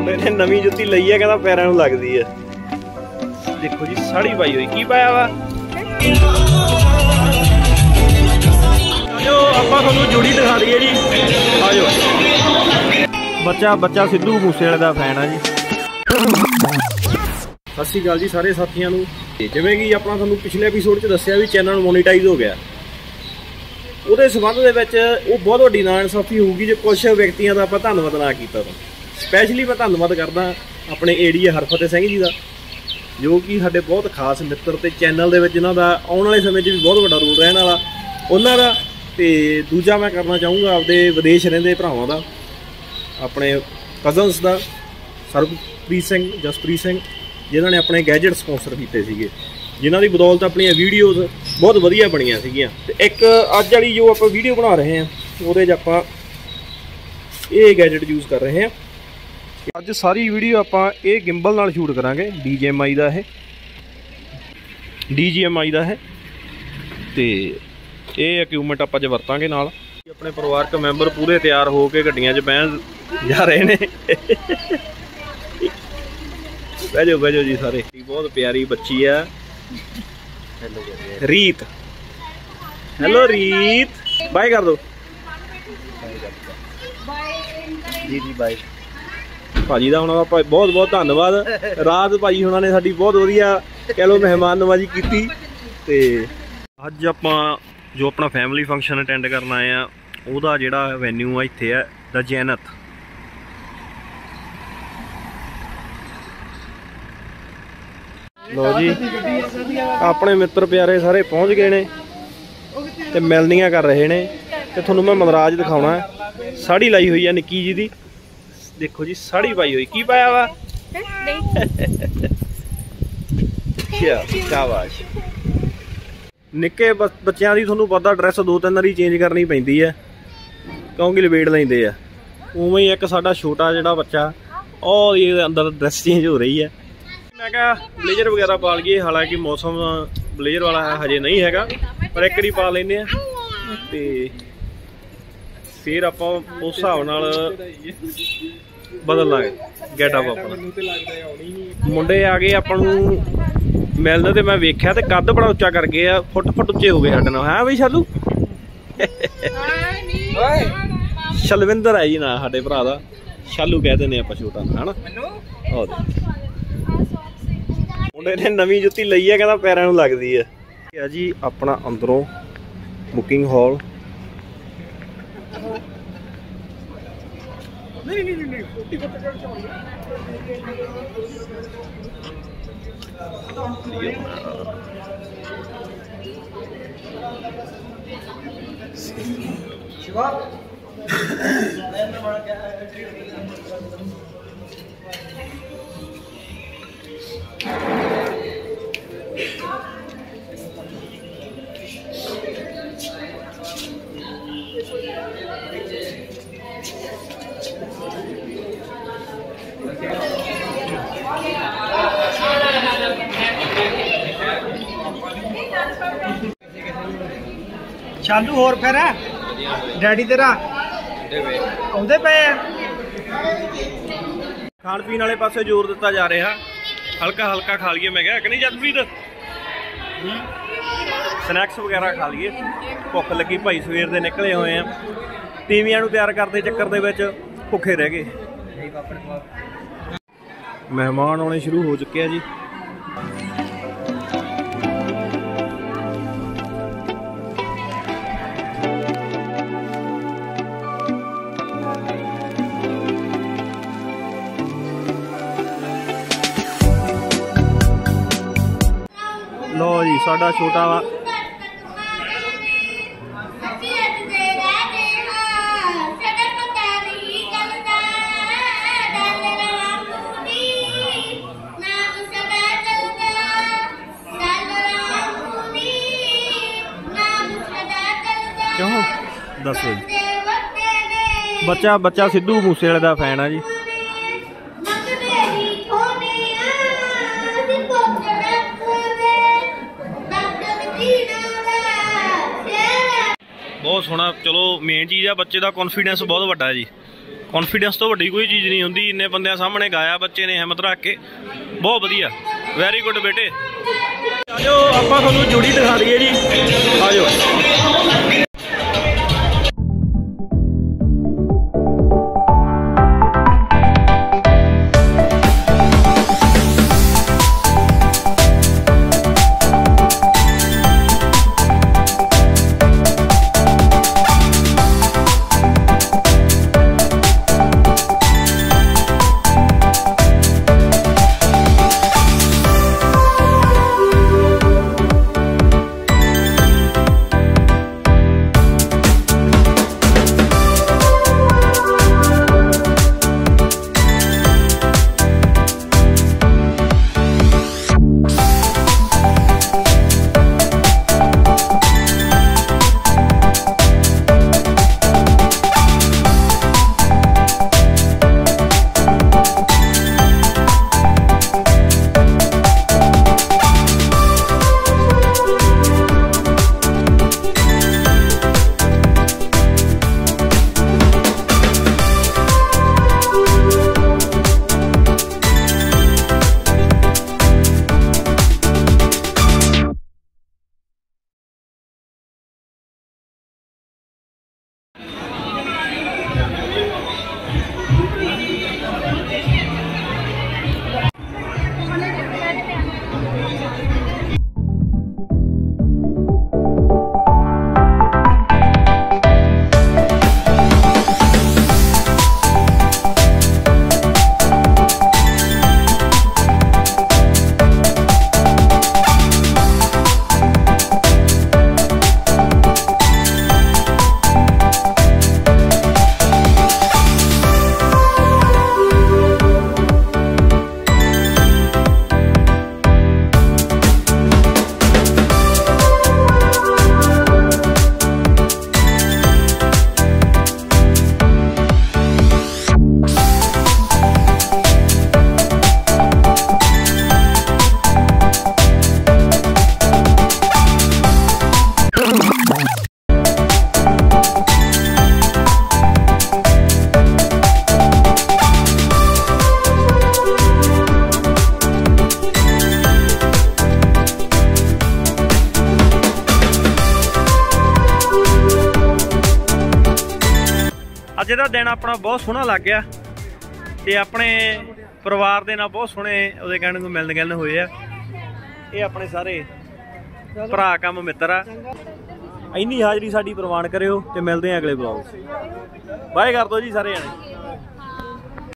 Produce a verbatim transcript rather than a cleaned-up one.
मुंडे ने नवी जुत्ती लई है, कहता पैरों नूं लगदी है। देखो जी साड़ी पाई हुई, की पाया वा जो आपां तुहानूं जुड़ी दिखा दईए जी। आ जाओ, बच्चा बच्चा सिद्धू मूसेवाले दा फैन है जी। सत श्री अकाल जी सारे साथियों नूं। जिवें कि अपना तुहानूं पिछले एपीसोड च दस्सिया भी चैनल मोनीटाइज हो गया, ਉਹਦੇ संबंध ਦੇ ਵਿੱਚ ਉਹ बहुत ਵੱਡੀ नाइंसाफी होगी जो कुछ व्यक्तियों का ਆਪਾਂ ਧੰਨਵਾਦ ना ਕੀਤਾ। स्पैशली मैं धन्नवाद करदा अपने एडीए हरफतेह सिंह जी का, जो कि साडे बहुत खास मित्र ते चैनल दे विच इन्हां दा आउण वाले समय च भी बहुत वड्डा रोल रहण वाला उन्हां दा। ते दूजा मैं करना चाहूँगा आपदे विदेश रहिंदे भरावां दा, अपने कज़न्स दा, सरबप्रीत सिंह जसप्रीत सिंह, जिन्हां ने अपने गैजेट स्पॉन्सर कीते सीगे, जिन्हां दी बदौलत अपनी वीडियोज़ बहुत वधिया बणियां सीगियां। ते एक अज वाली जो आप वीडियो बना रहे हैं उहदे च आपां ये गैजेट यूज़ कर रहे हैं। अज सारी वीडियो आपां ये गिंबल नाल शूट करांगे, डी जी एम आई का है, डी जी एम आई का है। तो ये इक्विपमेंट आप वरतांगे नाल। अपने परिवारक मैंबर पूरे तैयार हो के गड्डियां च बहन जा रहे हैं। बह जाओ बह जाओ जी सारे। बहुत प्यारी बच्ची है रीत। हेलो रीत, बाय कर दो जी जी बाय। भाजी का हुणां दा बहुत बहुत धन्नवाद। रात भाजी हुणां ने साडी बहुत वधिया कह लो मेहमान नवाजी की। ते अज आपां जो अपना फैमिली फंक्शन अटेंड करना आए हैं, उहदा जिहड़ा वैन्यू है इत्थे है द जैनत। लो जी अपने मित्र प्यारे सारे पहुँच गए ने ते मिलनियां कर रहे ने। ते तुहानूं मैं मनराज दिखाउणा है, साड़ी लाई हुई है निक्की जी दी। देखो जी साड़ी पाई हुई, की पाया वा शाबाश। निक्के बच्चों की तुहानूं पता ड्रैस दो तीन बारी चेंज करनी पैंदी है क्योंकि लपेट लैंदे आ। उवें ही एक साडा छोटा जिहड़ा बच्चा और ये अंदर ड्रैस चेंज हो रही है। मैं कहा ब्लेजर वगैरह पा लईए, हालांकि मौसम ब्लेजर वाला हजे नहीं हैगा, पर एक बारी पा लैंदे आ ते फिर आपां उस हिसाब नाल बदल लांगे गैटअप अपना। मुंडे आ गए आपां नूं मिलने, तो मैं वेख्या तो कद बड़ा उच्चा कर गए, फुट फुट उच्चे हो गए साडे नाल। है बई शालू शलविंदर है जी ना साडे भरा दा, शालू कह देने आपां छोटा है ना। मुंडे ने नवी जुत्ती लई है, कहता पैरों नूं लगदी है जी। अपना अंदरों बुकिंग हॉल शालू होर फिर डैडी तेरा आउंदे पे। खाण पीण वाले पासे जोर दिता जा रहा, हल्का हल्का खा लीए। मैं क्या कि नहीं जसप्रीत, स्नैक्स वगैरह खा लीए। भुख लगी, भाई सवेर दे निकले हुए हैं, तीवियां नूं तैयार करते चक्कर दे विच भुखे रह गए। मेहमान आने शुरू हो चुके हैं जी। लो जी साडा छोटा वा क्यों दस बच्चा बच्चा सिद्धू मूसेवाले दा फैन है जी। बहुत सोहना। चलो मेन चीज़ है बच्चे का कॉन्फिडेंस बहुत वड्डा जी। कॉन्फिडेंस तो वड्डी कोई चीज़ नहीं होंगी। इन्ने बंदियां सामने गाया बच्चे ने हिम्मत रख के, बहुत वधिया, वैरी गुड बेटे। आजो आपां तुहानूं जोड़ी दिखा दईए जी, आजो। अज का दिन अपना बहुत सोहना लग गया ते अपने परिवार दे नाल बहुत सोहने उहदे कहने को मिलन गिलन होए आ। ये अपने सारे भरा कम मित्र आ। इन्नी हाजरी साडी प्रवान करियो ते मिलदे आ अगले ब्लॉग। बाय कर दो जी सारे जने।